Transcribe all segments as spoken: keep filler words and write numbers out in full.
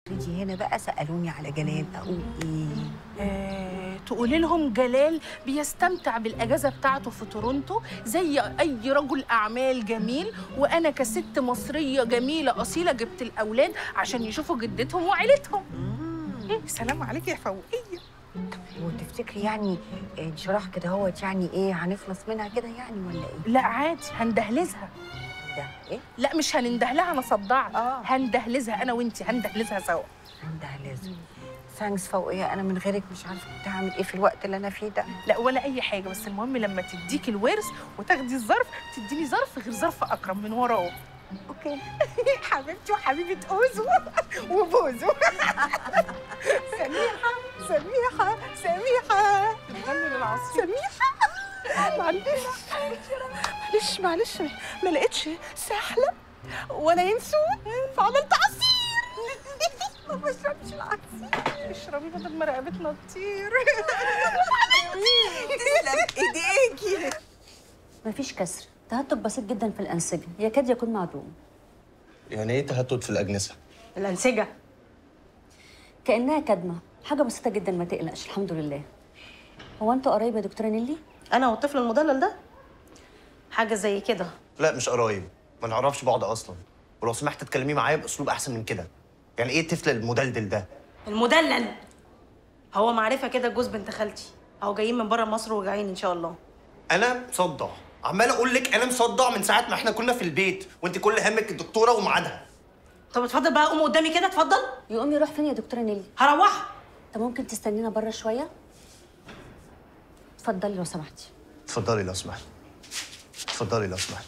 تيجي هنا بقى سألوني على جلال، أقول إيه؟ آه، تقولي لهم جلال بيستمتع بالأجازة بتاعته في تورونتو زي أي رجل أعمال جميل، وأنا كست مصرية جميلة أصيلة جبت الأولاد عشان يشوفوا جدتهم وعيلتهم. إيه سلام عليك يا فوقية. وتفتكري يعني انشراح كده هوت يعني إيه هنخلص منها كده يعني ولا إيه؟ لا عادي هندهلزها. ده إيه؟ لا مش هنندهلها، أنا صدعت. آه هندهلزها أنا وأنتي، هندهلزها سوا. هندهلزها. ثانكس فوقية، أنا من غيرك مش عارفة كنت هعمل إيه في الوقت اللي أنا فيه ده. لا ولا أي حاجة، بس المهم لما تديكي الورث وتاخدي الظرف تديني ظرف غير ظرف أكرم من وراه. أوكي. حبيبتي وحبيبة أوزو وبوزو. سميحة سميحة سميحة بتغني للعصير. سميحة معلش معلش معلش ما لقيتش سحلة ولا ينسون فعملت عصير. ما بشربش العصير. اشربي بدل ما رقبتنا تطير. تسلم إيديكي. مفيش كسر، تهتك بسيط جدا في الأنسجة، يكاد يكون معدوم. يعني ايه تهتت في الأجنسة؟ الأنسجة كأنها كدمة، حاجة بسيطة جدا ما تقلقش الحمد لله. هو أنتوا قرايب يا دكتورة نيلي؟ أنا والطفل المدلل ده حاجة زي كده. لا مش قرايب، ما نعرفش بعض أصلا، ولو سمحت تتكلمي معايا بأسلوب أحسن من كده. يعني إيه الطفل المدلدل ده؟ المدلل هو معرفة كده جوز بنت خالتي، أهو جايين من بره مصر وجايين إن شاء الله. أنا مصدع، عمال أقول لك أنا مصدع من ساعة ما إحنا كنا في البيت، وأنت كل همك الدكتورة وميعادها. طب اتفضل بقى، قوم قدامي كده اتفضل. يقوم يروح فين يا دكتورة نيلي؟ هروح. طب ممكن تستنينا بره شوية؟ اتفضلي لو سمحتي. اتفضلي لو سمحت. اتفضلي لو سمحت.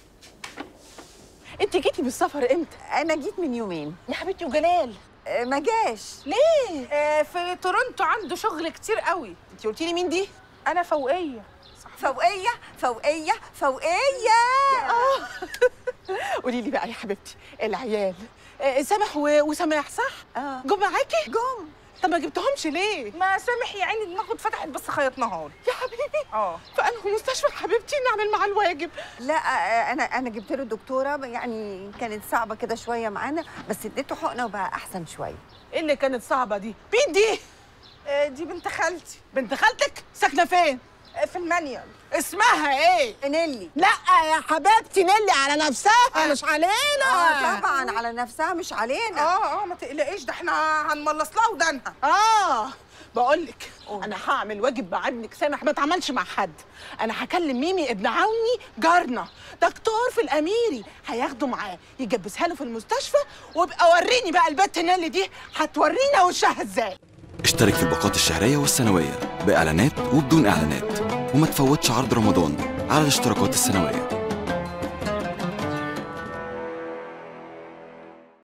انت جيتي بالسفر امتى؟ أنا جيت من يومين. يا حبيبتي وجلال آه ما جاش. ليه؟ آه في تورونتو عنده شغل كتير قوي. أنت قلتي لي مين دي؟ انا فوقيه. فوقية فوقية فوقية. اه قولي لي بقى يا حبيبتي، العيال آه سامح و... وسماح صح؟ اه جم معاكي؟ جم. طب ما جبتهمش ليه؟ ما سامح يا عيني دماغه اتفتحت بس خيطناها له. يا حبيبي اه فأنهي مستشفى حبيبتي نعمل معاه الواجب؟ لا آه انا انا جبت له دكتوره، يعني كانت صعبه كده شويه معانا، بس اديته حقنه وبقى احسن شويه. ايه اللي كانت صعبه دي؟ مين دي؟ آه دي بنت خالتي. بنت خالتك؟ ساكنه فين؟ آه في المانيال. اسمها ايه؟ نيلي. لا يا حبيبتي نيلي على نفسها مش علينا. اه طبعا على نفسها مش علينا. اه اه ما تقلقيش، ده احنا هنملص لها ودانها. اه بقول لك انا هعمل واجب مع ابنك سامح ما اتعملش مع حد. انا هكلم ميمي ابن عوني جارنا دكتور في الاميري، هياخده معاه يجبسها له في المستشفى، وابقى وريني بقى البت نيلي دي هتورينا وشها ازاي. اشترك في الباقات الشهرية والسنوية بإعلانات وبدون إعلانات، وما تفوتش عرض رمضان على الاشتراكات السنوية.